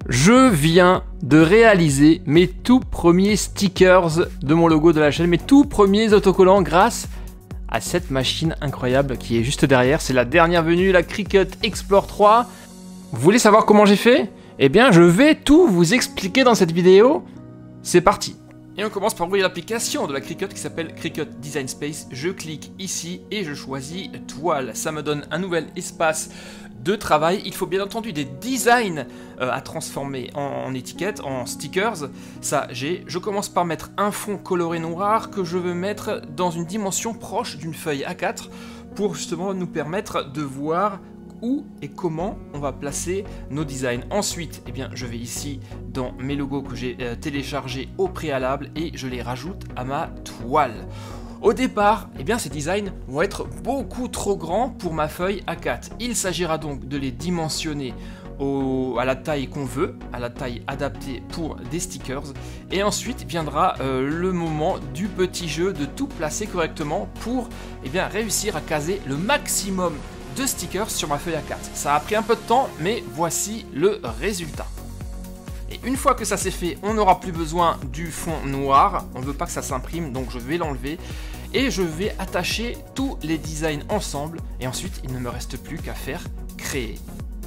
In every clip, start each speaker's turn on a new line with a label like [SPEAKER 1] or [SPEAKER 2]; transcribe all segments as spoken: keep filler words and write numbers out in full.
[SPEAKER 1] Je viens de réaliser mes tout premiers stickers de mon logo de la chaîne, mes tout premiers autocollants grâce à cette machine incroyable qui est juste derrière. C'est la dernière venue, la Cricut Explore trois. Vous voulez savoir comment j'ai fait? Eh bien, je vais tout vous expliquer dans cette vidéo. C'est parti. Et on commence par ouvrir l'application de la Cricut qui s'appelle Cricut Design Space. Je clique ici et je choisis toile. Ça me donne un nouvel espace de travail. Il faut bien entendu des designs euh, à transformer en, en étiquettes, en stickers. Ça, j'ai. Je commence par mettre un fond coloré noir que je veux mettre dans une dimension proche d'une feuille A quatre pour justement nous permettre de voir où et comment on va placer nos designs. Ensuite, eh bien, je vais ici dans mes logos que j'ai euh, téléchargés au préalable et je les rajoute à ma toile. Au départ, eh bien, ces designs vont être beaucoup trop grands pour ma feuille A quatre. Il s'agira donc de les dimensionner au, à la taille qu'on veut, à la taille adaptée pour des stickers. Et ensuite viendra euh, le moment du petit jeu de tout placer correctement pour eh bien, réussir à caser le maximum de stickers sur ma feuille A quatre. Ça a pris un peu de temps, mais voici le résultat. Et une fois que ça c'est fait, on n'aura plus besoin du fond noir. On ne veut pas que ça s'imprime, donc je vais l'enlever. Et je vais attacher tous les designs ensemble. Et ensuite, il ne me reste plus qu'à faire créer.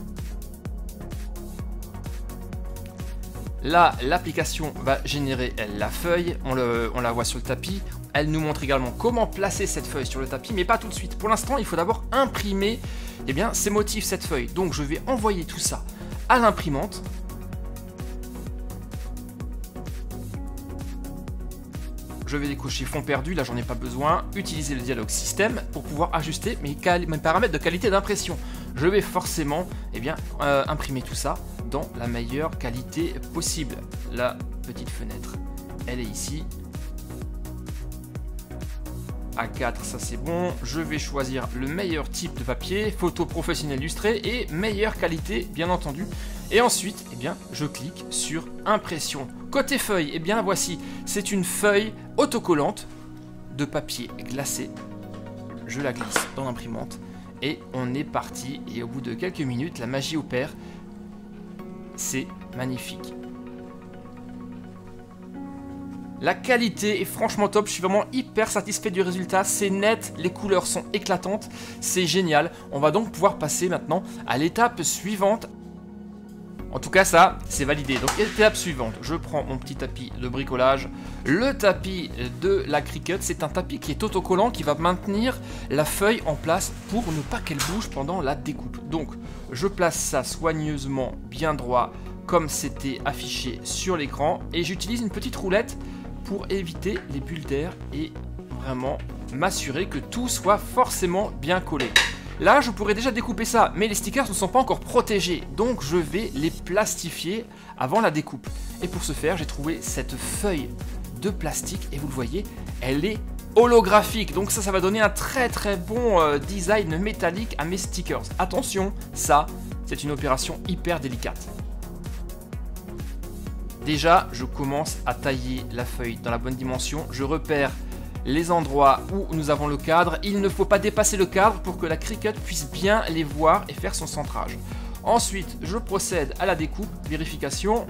[SPEAKER 1] Là, l'application va générer la feuille. On, le, on la voit sur le tapis. Elle nous montre également comment placer cette feuille sur le tapis, mais pas tout de suite. Pour l'instant, il faut d'abord imprimer eh bien, ces motifs, cette feuille. Donc, je vais envoyer tout ça à l'imprimante. Je vais décocher fond perdu, là j'en ai pas besoin. Utiliser le dialogue système pour pouvoir ajuster mes, mes paramètres de qualité d'impression. Je vais forcément eh bien, euh, imprimer tout ça dans la meilleure qualité possible. La petite fenêtre, elle est ici. A quatre, ça c'est bon. Je vais choisir le meilleur type de papier, photo professionnelle illustrée et meilleure qualité, bien entendu. Et ensuite, eh bien, je clique sur impression. Côté feuille, eh bien, voici, c'est une feuille autocollante de papier glacé. Je la glisse dans l'imprimante et on est parti. Et au bout de quelques minutes, la magie opère. C'est magnifique. La qualité est franchement top, je suis vraiment hyper satisfait du résultat, c'est net, les couleurs sont éclatantes, c'est génial. On va donc pouvoir passer maintenant à l'étape suivante. En tout cas ça, c'est validé. Donc étape suivante, je prends mon petit tapis de bricolage. Le tapis de la Cricut, c'est un tapis qui est autocollant, qui va maintenir la feuille en place pour ne pas qu'elle bouge pendant la découpe. Donc je place ça soigneusement bien droit, comme c'était affiché sur l'écran. Et j'utilise une petite roulette pour éviter les bulles d'air et vraiment m'assurer que tout soit forcément bien collé. Là, je pourrais déjà découper ça, mais les stickers ne sont pas encore protégés, donc je vais les plastifier avant la découpe. Et pour ce faire, j'ai trouvé cette feuille de plastique, et vous le voyez, elle est holographique. Donc ça, ça va donner un très très bon euh, design métallique à mes stickers. Attention, ça, c'est une opération hyper délicate. Déjà, je commence à tailler la feuille dans la bonne dimension. Je repère les endroits où nous avons le cadre. Il ne faut pas dépasser le cadre pour que la Cricut puisse bien les voir et faire son centrage. Ensuite, je procède à la découpe. Vérification.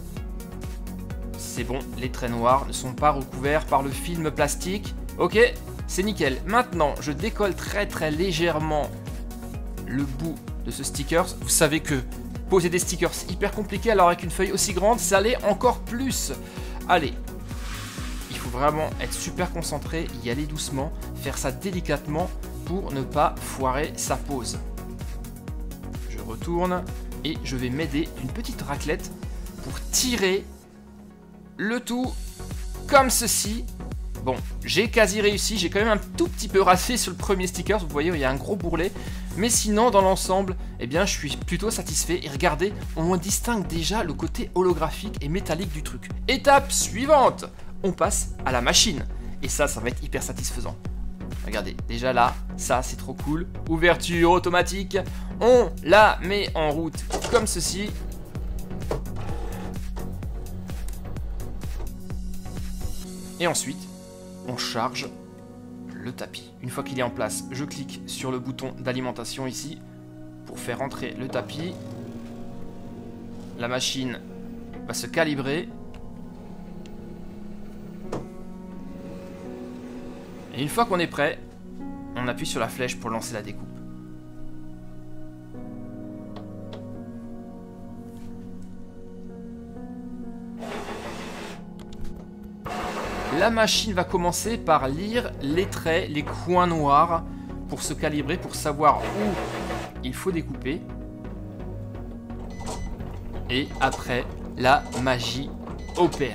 [SPEAKER 1] C'est bon, les traits noirs ne sont pas recouverts par le film plastique. Ok, c'est nickel. Maintenant, je décolle très très légèrement le bout de ce sticker. Vous savez que poser des stickers, c'est hyper compliqué, alors avec une feuille aussi grande, ça l'est encore plus. Allez, il faut vraiment être super concentré, y aller doucement, faire ça délicatement pour ne pas foirer sa pose. Je retourne et je vais m'aider d'une petite raclette pour tirer le tout comme ceci. Bon, j'ai quasi réussi, j'ai quand même un tout petit peu raté sur le premier sticker, vous voyez, il y a un gros bourrelet. Mais sinon, dans l'ensemble, eh bien, je suis plutôt satisfait. Et regardez, on distingue déjà le côté holographique et métallique du truc. Étape suivante, on passe à la machine. Et ça, ça va être hyper satisfaisant. Regardez, déjà là, ça c'est trop cool. Ouverture automatique, on la met en route comme ceci. Et ensuite, on charge le tapis. Une fois qu'il est en place, je clique sur le bouton d'alimentation ici pour faire entrer le tapis. la machine va se calibrer. Et une fois qu'on est prêt, on appuie sur la flèche pour lancer la découpe. La machine va commencer par lire les traits, les coins noirs pour se calibrer, pour savoir où il faut découper. Et après, la magie opère.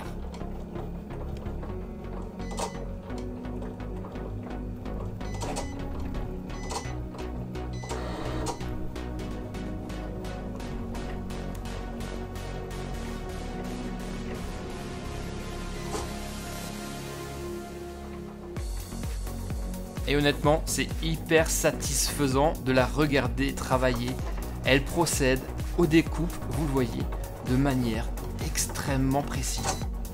[SPEAKER 1] Et honnêtement, c'est hyper satisfaisant de la regarder travailler. Elle procède aux découpes, vous le voyez, de manière extrêmement précise.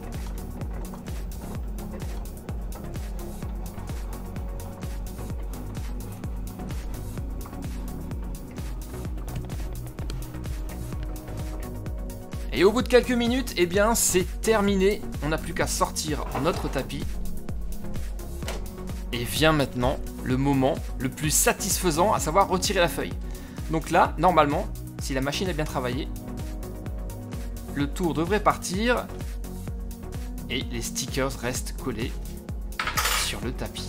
[SPEAKER 1] Et au bout de quelques minutes, eh bien, c'est terminé. On n'a plus qu'à sortir notre tapis. Et vient maintenant le moment le plus satisfaisant, à savoir retirer la feuille. Donc là, normalement, si la machine a bien travaillé, le tour devrait partir et les stickers restent collés sur le tapis.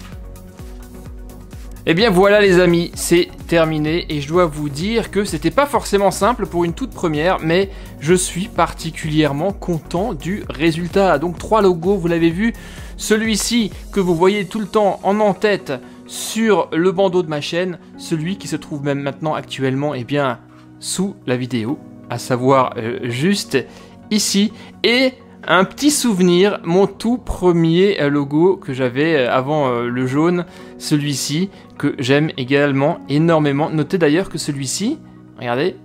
[SPEAKER 1] Et bien voilà les amis, c'est terminé et je dois vous dire que c'était pas forcément simple pour une toute première, mais je suis particulièrement content du résultat. Donc trois logos, vous l'avez vu, celui-ci que vous voyez tout le temps en en-tête sur le bandeau de ma chaîne, celui qui se trouve même maintenant actuellement eh bien, sous la vidéo, à savoir euh, juste ici, et un petit souvenir, mon tout premier euh, logo que j'avais euh, avant euh, le jaune, celui-ci, que j'aime également énormément. Notez d'ailleurs que celui-ci, regardez,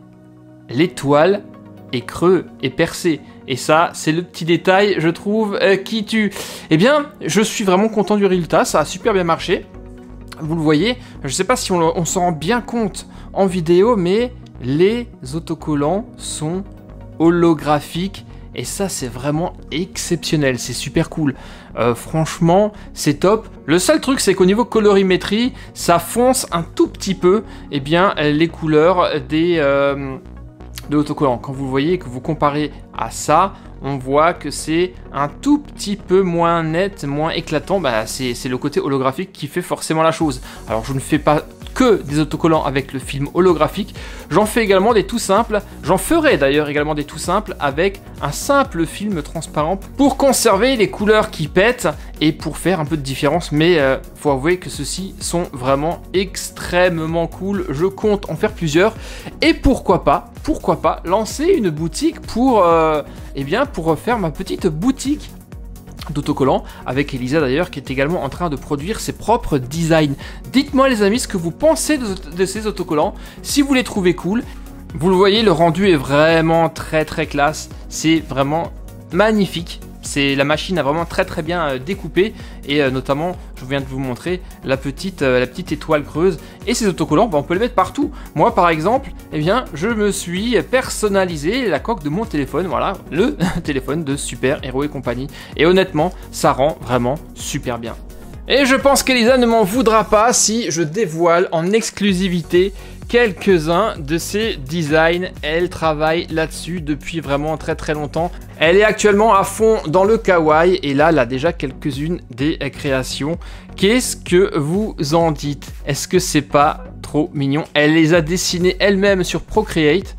[SPEAKER 1] l'étoile est creux et percé. Et ça, c'est le petit détail, je trouve, euh, qui tue. Eh bien, je suis vraiment content du résultat, ça a super bien marché. Vous le voyez, je ne sais pas si on, on s'en rend bien compte en vidéo, mais les autocollants sont holographiques. Et ça, c'est vraiment exceptionnel, c'est super cool. Euh, franchement, c'est top. Le seul truc, c'est qu'au niveau colorimétrie, ça fonce un tout petit peu eh bien, les couleurs des... Euh, de l'autocollant. Quand vous voyez que vous comparez à ça, on voit que c'est un tout petit peu moins net, moins éclatant. Bah, c'est le côté holographique qui fait forcément la chose. Alors je ne fais pas que des autocollants avec le film holographique, j'en fais également des tout simples, j'en ferai d'ailleurs également des tout simples avec un simple film transparent pour conserver les couleurs qui pètent et pour faire un peu de différence, mais euh, faut avouer que ceux-ci sont vraiment extrêmement cool, je compte en faire plusieurs et pourquoi pas, pourquoi pas lancer une boutique pour, euh, eh bien, pour faire ma petite boutique d'autocollants avec Elisa d'ailleurs qui est également en train de produire ses propres designs. Dites-moi les amis ce que vous pensez de, de ces autocollants, si vous les trouvez cool. Vous le voyez, le rendu est vraiment très très classe, c'est vraiment magnifique. C'est la machine a vraiment très très bien euh, découpé et euh, notamment je viens de vous montrer la petite, euh, la petite étoile creuse et ces autocollants bah, on peut les mettre partout. Moi par exemple eh bien, je me suis personnalisé la coque de mon téléphone, voilà le téléphone de Super Héros et compagnie et honnêtement ça rend vraiment super bien. Et je pense qu'Elisa ne m'en voudra pas si je dévoile en exclusivité quelques-uns de ses designs. Elle travaille là-dessus depuis vraiment très très longtemps. Elle est actuellement à fond dans le kawaii et là, elle a déjà quelques-unes des créations. Qu'est-ce que vous en dites? Est-ce que c'est pas trop mignon? Elle les a dessinées elle-même sur Procreate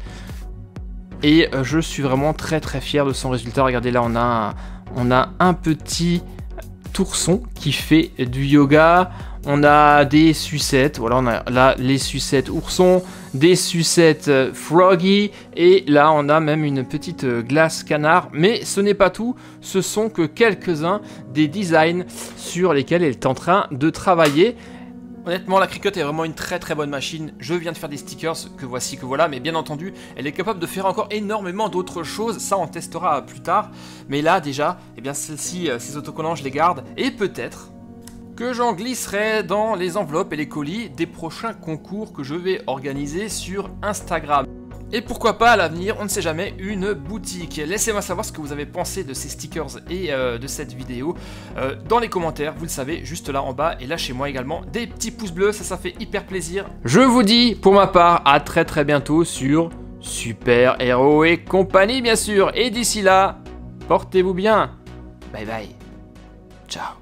[SPEAKER 1] et je suis vraiment très très fier de son résultat. Regardez là, on a, on a un petit ourson qui fait du yoga. On a des sucettes, voilà, on a là les sucettes oursons, des sucettes euh, froggy, et là on a même une petite euh, glace canard, mais ce n'est pas tout, ce sont que quelques-uns des designs sur lesquels elle est en train de travailler. Honnêtement, la Cricut est vraiment une très très bonne machine. Je viens de faire des stickers, que voici, que voilà, mais bien entendu, elle est capable de faire encore énormément d'autres choses. Ça, on testera plus tard. Mais là, déjà, eh bien, celles-ci, ces autocollants, je les garde. Et peut-être que j'en glisserai dans les enveloppes et les colis des prochains concours que je vais organiser sur Instagram. Et pourquoi pas à l'avenir, on ne sait jamais, une boutique. Laissez-moi savoir ce que vous avez pensé de ces stickers et euh, de cette vidéo euh, dans les commentaires, vous le savez, juste là en bas. Et lâchez-moi également des petits pouces bleus, ça, ça fait hyper plaisir. Je vous dis, pour ma part, à très très bientôt sur Super Héros et compagnie, bien sûr. Et d'ici là, portez-vous bien. Bye bye. Ciao.